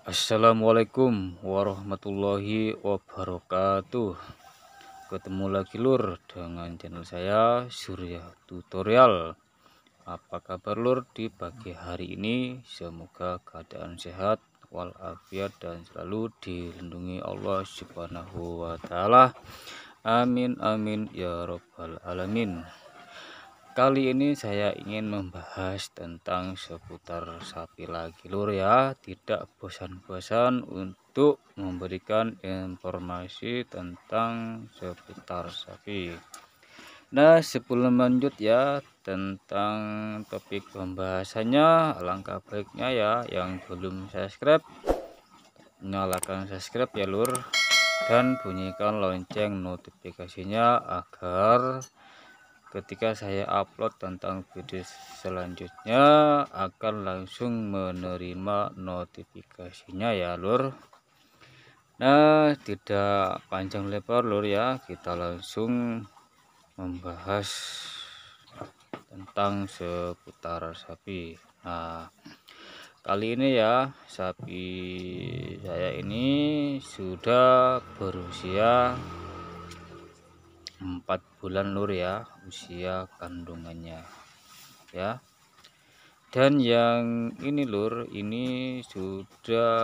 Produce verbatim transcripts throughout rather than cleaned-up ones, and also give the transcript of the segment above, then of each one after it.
Assalamualaikum warahmatullahi wabarakatuh. Ketemu lagi lur dengan channel saya Surya Tutorial. Apa kabar lur di pagi hari ini? Semoga keadaan sehat walafiat dan selalu dilindungi Allah Subhanahu wa taala. Amin amin ya robbal alamin. Kali ini saya ingin membahas tentang seputar sapi lagi lur ya. Tidak bosan-bosan untuk memberikan informasi tentang seputar sapi. Nah, sebelum lanjut ya tentang topik pembahasannya, alangkah baiknya ya yang belum subscribe, nyalakan subscribe ya lur, dan bunyikan lonceng notifikasinya agar ketika saya upload tentang video selanjutnya akan langsung menerima notifikasinya ya lur. Nah, tidak panjang lebar lur ya, kita langsung membahas tentang seputar sapi. Nah, kali ini ya sapi saya ini sudah berusia empat bulan lur ya, usia kandungannya ya. Dan yang ini lur, ini sudah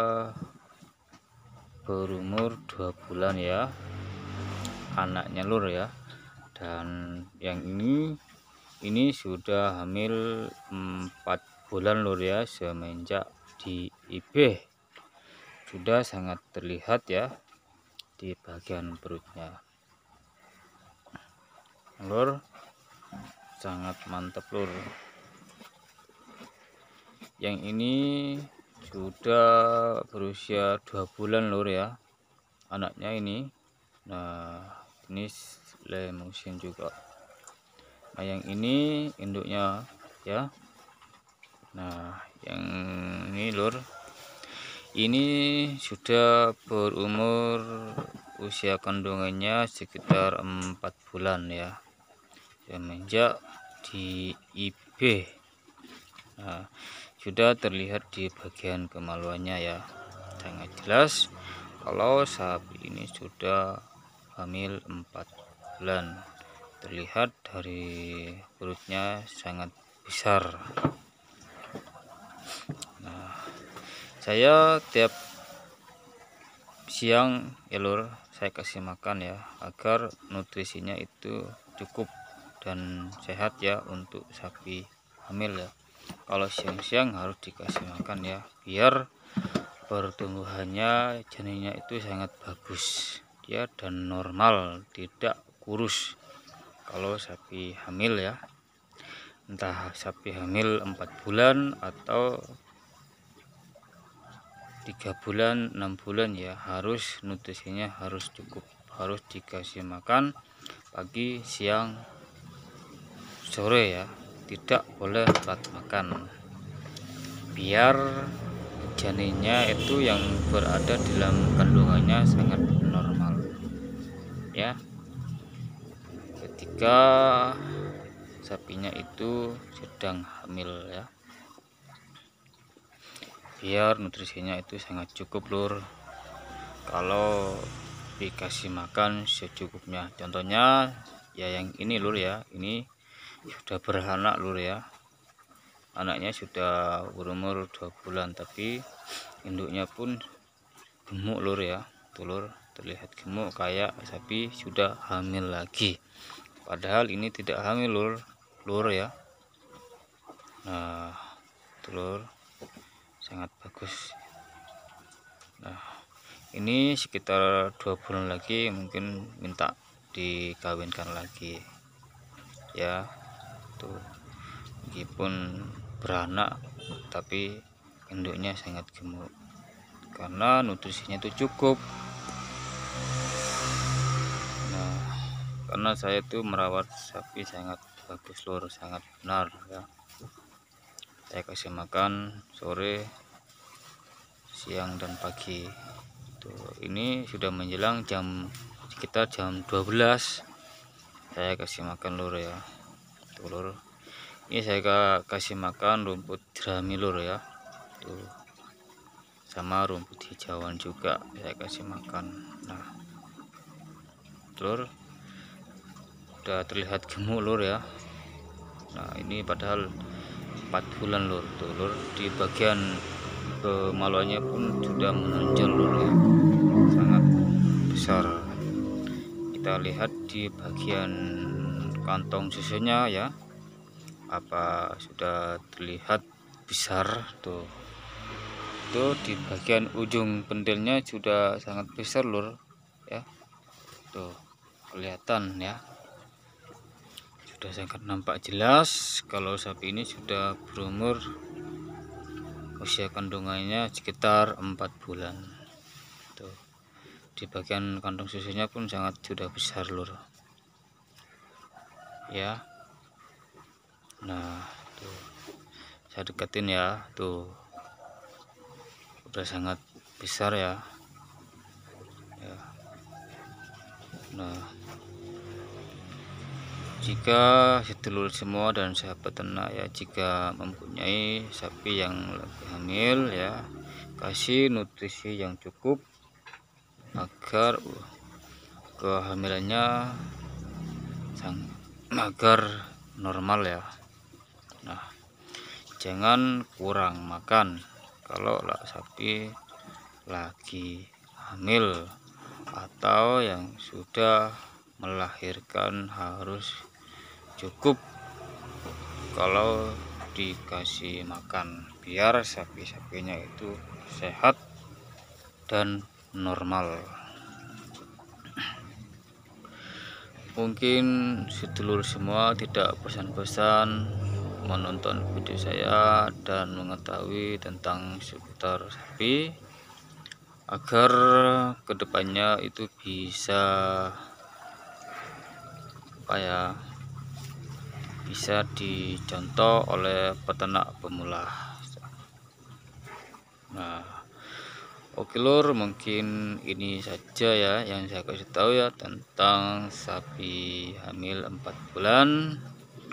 berumur dua bulan ya, anaknya lur ya. Dan yang ini ini sudah hamil empat bulan lur ya, semenjak di I B sudah sangat terlihat ya di bagian perutnya lur, sangat mantap lur. Yang ini sudah berusia dua bulan lur ya, anaknya ini. Nah, ini lemusin juga. Nah, yang ini induknya ya. Nah, yang ini lur, ini sudah berumur usia kandungannya sekitar empat bulan ya, semenjak di I B. Nah, sudah terlihat di bagian kemaluannya ya, sangat jelas kalau sapi ini sudah hamil empat bulan. Terlihat dari perutnya sangat besar. Nah, saya tiap siang ya lur, saya kasih makan ya, agar nutrisinya itu cukup dan sehat ya untuk sapi hamil ya. Kalau siang-siang harus dikasih makan ya, biar pertumbuhannya janinnya itu sangat bagus ya, dan normal, tidak kurus kalau sapi hamil ya. Entah sapi hamil empat bulan atau tiga bulan, enam bulan ya, harus nutrisinya harus cukup, harus dikasih makan pagi, siang, sore ya, tidak boleh telat makan, biar janinnya itu yang berada di dalam kandungannya sangat normal ya, ketika sapinya itu sedang hamil ya, biar nutrisinya itu sangat cukup lur. Kalau dikasih makan secukupnya, contohnya ya yang ini lur ya, ini sudah beranak lur ya, anaknya sudah berumur dua bulan, tapi induknya pun gemuk lur ya, telur terlihat gemuk kayak sapi sudah hamil lagi, padahal ini tidak hamil lur lur ya. Nah, telur sangat bagus. Nah, ini sekitar dua bulan lagi mungkin minta dikawinkan lagi ya. Tuh, meskipun beranak tapi induknya sangat gemuk karena nutrisinya itu cukup. Nah, karena saya itu merawat sapi sangat bagus lur, sangat benar ya. Saya kasih makan sore, siang dan pagi. Tuh, ini sudah menjelang jam sekitar jam dua belas. Saya kasih makan lur ya. Tuh lur. Ini saya kasih makan rumput jerami lur ya. Tuh. sama rumput hijauan juga saya kasih makan. Nah lur, udah terlihat gemuk lur ya. Nah ini padahal empat bulan lur, tuh lur, di bagian kemaluannya pun sudah menonjol lur ya, sangat besar. Kita lihat di bagian kantong susunya ya, apa sudah terlihat besar tuh. Tuh di bagian ujung pentilnya sudah sangat besar lur ya, tuh kelihatan ya, sudah sangat nampak jelas kalau sapi ini sudah berumur, usia kandungannya sekitar empat bulan. Tuh di bagian kantong susunya pun sangat sudah besar lur ya. Nah tuh saya deketin ya, tuh udah sangat besar ya. Ya. Nah jika sedulur semua dan sahabat ternak ya, jika mempunyai sapi yang lagi hamil ya, kasih nutrisi yang cukup agar kehamilannya sang agar normal ya. Nah jangan kurang makan kalau lah sapi lagi hamil atau yang sudah melahirkan, harus cukup kalau dikasih makan biar sapi-sapinya itu sehat dan normal. Mungkin sedulur semua tidak pesan-pesan menonton video saya dan mengetahui tentang seputar sapi, agar kedepannya itu bisa apa ya, bisa dicontoh oleh peternak pemula. Nah oke lur, mungkin ini saja ya yang saya kasih tahu ya tentang sapi hamil empat bulan.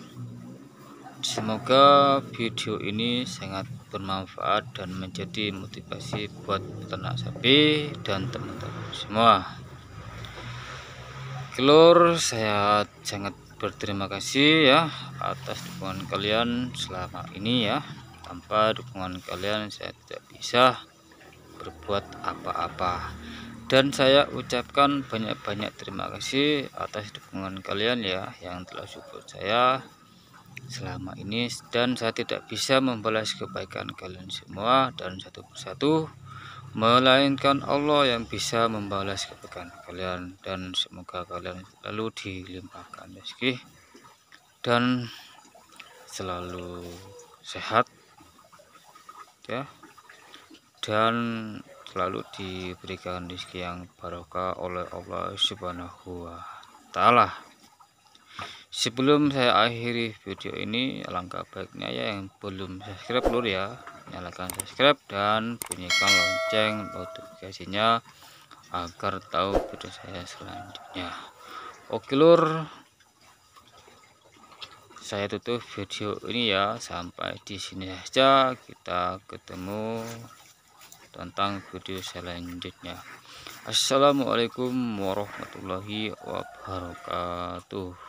Semoga video ini sangat bermanfaat dan menjadi motivasi buat peternak sapi dan teman-teman semua. Oke lur, saya sangat berterima kasih ya atas dukungan kalian selama ini ya. Tanpa dukungan kalian saya tidak bisa berbuat apa-apa, dan saya ucapkan banyak-banyak terima kasih atas dukungan kalian ya yang telah support saya selama ini, dan saya tidak bisa membalas kebaikan kalian semua dan satu persatu, melainkan Allah yang bisa membalas kebaikan kalian. Dan semoga kalian selalu dilimpahkan rezeki dan selalu sehat ya, dan selalu diberikan rezeki yang barokah oleh Allah Subhanahu wa Ta'ala. Sebelum saya akhiri video ini, alangkah baiknya ya yang belum subscribe lur ya, nyalakan subscribe dan bunyikan lonceng notifikasinya agar tahu video saya selanjutnya. Oke lur, saya tutup video ini ya, sampai di sini saja, kita ketemu tentang video selanjutnya. Assalamualaikum warahmatullahi wabarakatuh.